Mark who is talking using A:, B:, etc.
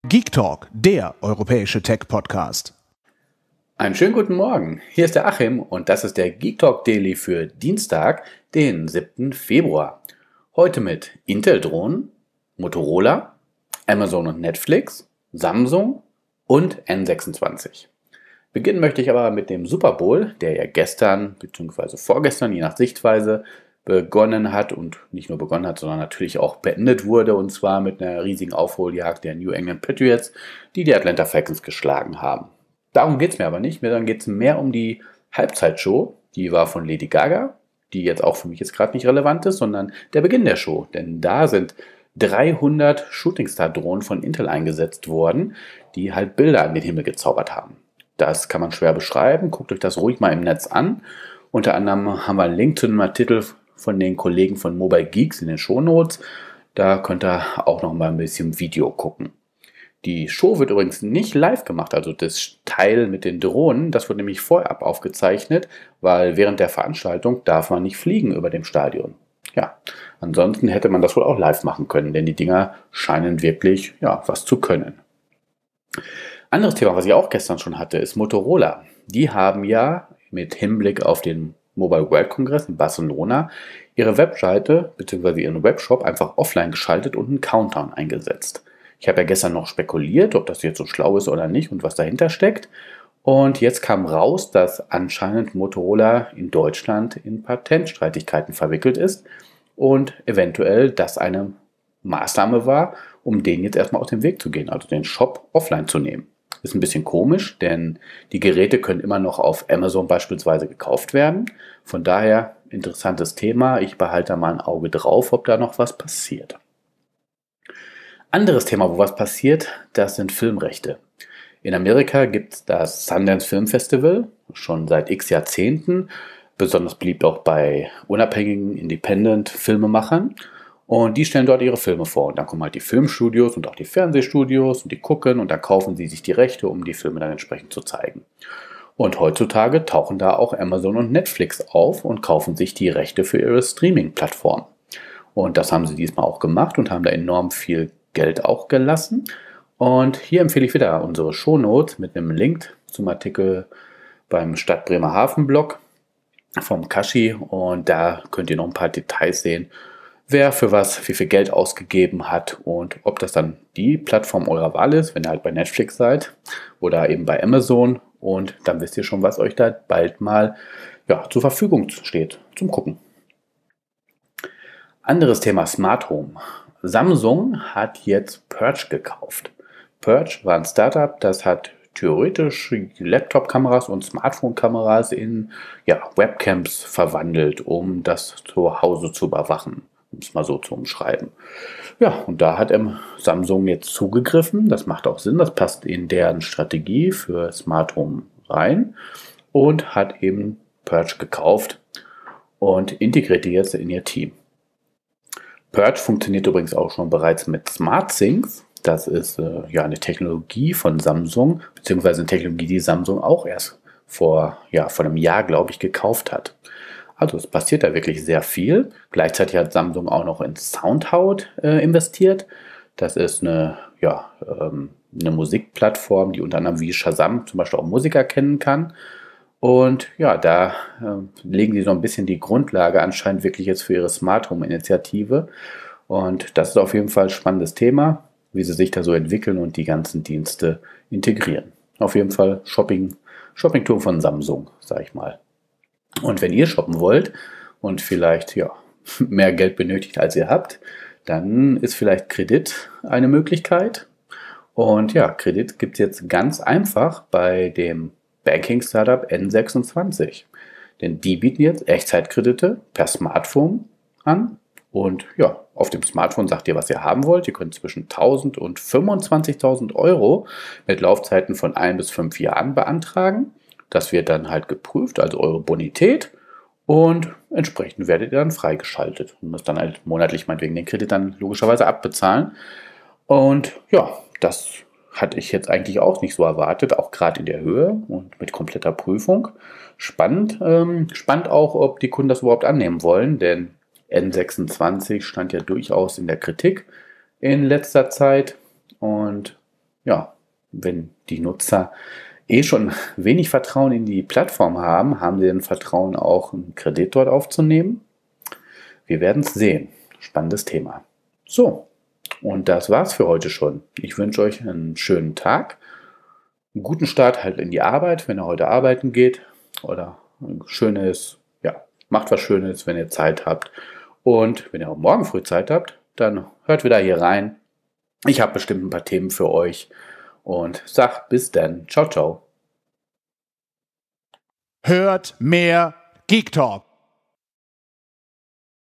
A: Geek Talk, der europäische Tech-Podcast.
B: Einen schönen guten Morgen. Hier ist der Achim und das ist der Geek Talk Daily für Dienstag, den 7. Februar. Heute mit Intel-Drohnen, Motorola, Amazon und Netflix, Samsung und N26. Beginnen möchte ich aber mit dem Super Bowl, der ja gestern bzw. vorgestern, je nach Sichtweise, begonnen hat und nicht nur begonnen hat, sondern natürlich auch beendet wurde, und zwar mit einer riesigen Aufholjagd der New England Patriots, die die Atlanta Falcons geschlagen haben. Darum geht es mir aber nicht, dann geht es mehr um die Halbzeitshow, die war von Lady Gaga, die jetzt auch für mich jetzt gerade nicht relevant ist, sondern der Beginn der Show, denn da sind 300 Shooting Star Drohnen von Intel eingesetzt worden, die halt Bilder an den Himmel gezaubert haben. Das kann man schwer beschreiben, guckt euch das ruhig mal im Netz an. Unter anderem haben wir einen Link zu einem Artikel von den Kollegen von Mobile Geeks in den Shownotes. Da könnt ihr auch noch mal ein bisschen Video gucken. Die Show wird übrigens nicht live gemacht, also das Teil mit den Drohnen, das wird nämlich vorab aufgezeichnet, weil während der Veranstaltung darf man nicht fliegen über dem Stadion. Ja, ansonsten hätte man das wohl auch live machen können, denn die Dinger scheinen wirklich, was zu können. Anderes Thema, was ich auch gestern schon hatte, ist Motorola. Die haben ja mit Hinblick auf den Mobile World Congress in Barcelona ihre Webseite bzw. ihren Webshop einfach offline geschaltet und einen Countdown eingesetzt. Ich habe ja gestern noch spekuliert, ob das jetzt so schlau ist oder nicht und was dahinter steckt. Und jetzt kam raus, dass anscheinend Motorola in Deutschland in Patentstreitigkeiten verwickelt ist und eventuell das eine Maßnahme war, um den jetzt erstmal aus dem Weg zu gehen, also den Shop offline zu nehmen. Ist ein bisschen komisch, denn die Geräte können immer noch auf Amazon beispielsweise gekauft werden. Von daher interessantes Thema. Ich behalte da mal ein Auge drauf, ob da noch was passiert. Anderes Thema, wo was passiert, das sind Filmrechte. In Amerika gibt es das Sundance Film Festival schon seit x Jahrzehnten. Besonders beliebt auch bei unabhängigen Independent-Filmemachern. Und die stellen dort ihre Filme vor. Und dann kommen halt die Filmstudios und auch die Fernsehstudios und die gucken und dann kaufen sie sich die Rechte, um die Filme dann entsprechend zu zeigen. Und heutzutage tauchen da auch Amazon und Netflix auf und kaufen sich die Rechte für ihre Streaming-Plattform. Und das haben sie diesmal auch gemacht und haben da enorm viel Geld auch gelassen. Und hier empfehle ich wieder unsere Shownotes mit einem Link zum Artikel beim Stadt Bremerhaven Blog vom Kashi. Und da könnt ihr noch ein paar Details sehen, wer für was, wie viel Geld ausgegeben hat und ob das dann die Plattform eurer Wahl ist, wenn ihr halt bei Netflix seid oder eben bei Amazon. Und dann wisst ihr schon, was euch da bald mal zur Verfügung steht zum Gucken. Anderes Thema, Smart Home. Samsung hat jetzt Perch gekauft. Perch war ein Startup, das hat theoretisch Laptop-Kameras und Smartphone-Kameras in Webcams verwandelt, um das zu Hause zu überwachen, um es mal so zu umschreiben. Ja, und da hat Samsung jetzt zugegriffen. Das macht auch Sinn, das passt in deren Strategie für Smart Home rein und hat eben Perch gekauft und integriert die jetzt in ihr Team. Perch funktioniert übrigens auch schon bereits mit SmartThings. Das ist eine Technologie von Samsung, beziehungsweise eine Technologie, die Samsung auch erst vor einem Jahr, glaube ich, gekauft hat. Also es passiert da wirklich sehr viel. Gleichzeitig hat Samsung auch noch in SoundHound investiert. Das ist eine Musikplattform, die unter anderem wie Shazam zum Beispiel auch Musik erkennen kann. Und da legen sie so ein bisschen die Grundlage anscheinend wirklich jetzt für ihre Smart Home Initiative. Und das ist auf jeden Fall ein spannendes Thema, wie sie sich da so entwickeln und die ganzen Dienste integrieren. Auf jeden Fall Shopping-Tour von Samsung, sage ich mal. Und wenn ihr shoppen wollt und vielleicht mehr Geld benötigt, als ihr habt, dann ist vielleicht Kredit eine Möglichkeit. Und Kredit gibt es jetzt ganz einfach bei dem Banking-Startup N26. Denn die bieten jetzt Echtzeitkredite per Smartphone an. Und auf dem Smartphone sagt ihr, was ihr haben wollt. Ihr könnt zwischen 1.000 und 25.000 Euro mit Laufzeiten von 1 bis 5 Jahren beantragen. Das wird dann halt geprüft, also eure Bonität. Und entsprechend werdet ihr dann freigeschaltet und müsst dann halt monatlich meinetwegen den Kredit dann logischerweise abbezahlen. Und das hatte ich jetzt eigentlich auch nicht so erwartet, auch gerade in der Höhe und mit kompletter Prüfung. Spannend auch, ob die Kunden das überhaupt annehmen wollen, denn N26 stand ja durchaus in der Kritik in letzter Zeit und ja, wenn die Nutzer schon wenig Vertrauen in die Plattform haben, haben sie denn Vertrauen auch, einen Kredit dort aufzunehmen? Wir werden es sehen. Spannendes Thema. So, und das war's für heute schon. Ich wünsche euch einen schönen Tag, einen guten Start halt in die Arbeit, wenn ihr heute arbeiten geht, oder ein schönes, ja, macht was Schönes, wenn ihr Zeit habt. Und wenn ihr auch morgen früh Zeit habt, dann hört wieder hier rein. Ich habe bestimmt ein paar Themen für euch und sag bis dann. Ciao, ciao.
A: Hört mehr Geek Talk.